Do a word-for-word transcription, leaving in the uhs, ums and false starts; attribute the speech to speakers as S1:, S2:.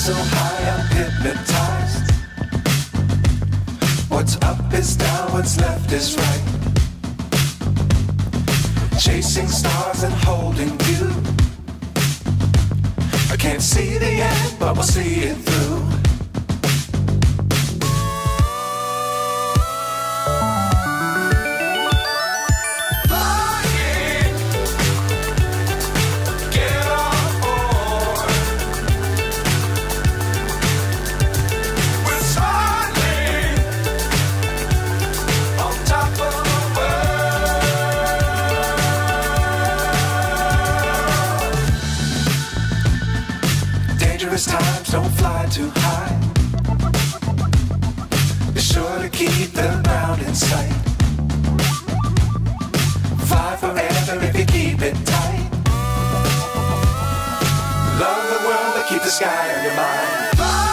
S1: so high I'm hypnotized. What's up is down, what's left is right. Chasing stars and holding you. I can't see the end, but we'll see it through. Dangerous times, don't fly too high. Be sure to keep the ground in sight. Fly forever if you keep it tight. Love the world, but keep the sky on your mind. Fly.